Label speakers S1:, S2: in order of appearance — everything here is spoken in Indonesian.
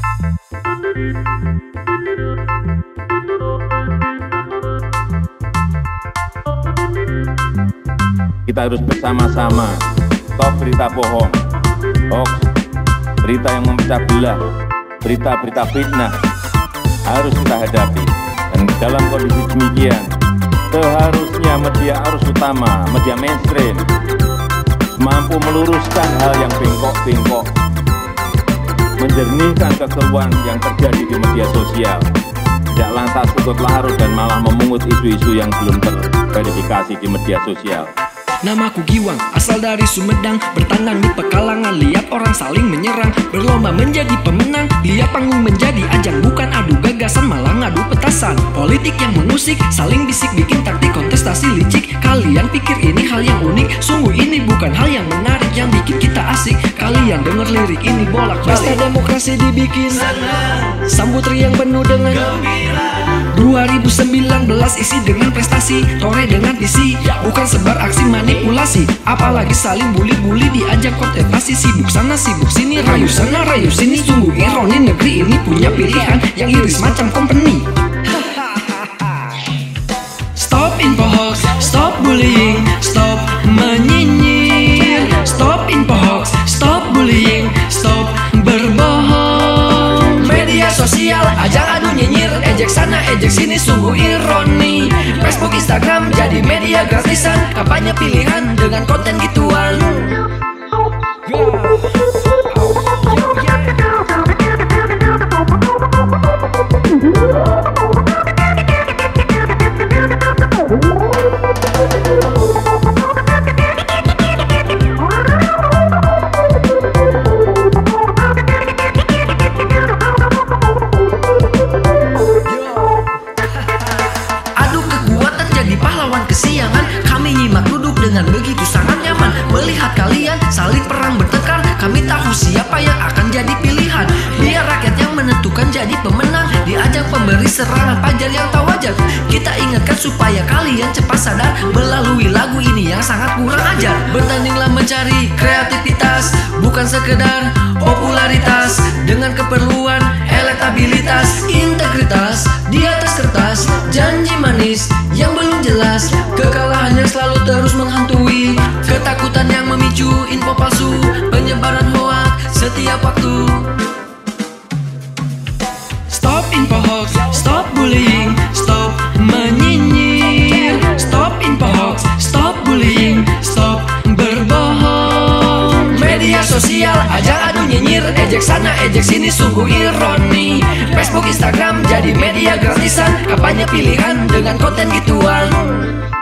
S1: Kita harus bersama-sama stop berita bohong, hoax, berita yang memecah belah, berita-berita fitnah harus kita hadapi. Dan dalam kondisi demikian, seharusnya media arus utama, media mainstream, mampu meluruskan hal yang bengkok-bengkok, menjernihkan kekeliruan yang terjadi di media sosial, tidak lantas ikut larut dan malah memungut isu-isu yang belum terverifikasi di media sosial.
S2: Namaku Giwang, asal dari Sumedang, bertandang di Pekalongan, lihat orang saling menyerang, berlomba menjadi pemenang, lihat panggung menjadi ajang, bukan adu gagasan malah ngadu petasan. Politik yang mengusik, saling bisik, bikin taktik kontestasi licik. Kalian pikir ini hal yang unik, sungguh ini bukan hal yang menarik, yang bikin kita asik. Kalian denger lirik ini bolak-balik. Pesta demokrasi dibikin senang, sambut riang penuh dengan gembira. 2019 isi dengan prestasi, tore dengan visi, bukan sebar aksi manipulasi. Apalagi saling bully-bully diajak kontestasi, sibuk sana sibuk sini, rayu sana rayu sini. Sungguh ironi negeri ini punya pilihan yang iris macam company. Stop info hoax, stop bullying, stop menyinyir. Stop info hoax, stop bullying, stop berbohong. Media sosial ajang adu nyinyir, ejek sana ejek sini, sungguh ironi. Facebook, Instagram jadi media gratisan, kampanye pilihan dengan konten gituan. Kesiangan kami nyimak duduk dengan begitu sangat nyaman, melihat kalian saling perang bertengkar. Kami tahu siapa yang akan jadi pilihan, biar rakyat yang menentukan jadi pemenang. Di ajang pemberi serangan pajar yang tak wajar, kita ingatkan supaya kalian cepat sadar melalui lagu ini yang sangat kurang ajar. Bertandinglah mencari kreativitas, bukan sekedar popularitas, dengan keperluan elektabilitas, integritas di atas kertas, janji manis yang belum jelas, kekalahan yang selalu terus menghantui, ketakutan yang memicu info palsu, penyebaran hoak setiap waktu. Stop info hoax, stop bullying, stop menyinyir. Stop info hoax, stop bullying, stop berbohong. Media sosial ajang adu nyinyir, ejek sana ejek sini, sungguh ironi. Facebook, Instagram jadi media gratisan, kampanye pilihan dengan konten gituan.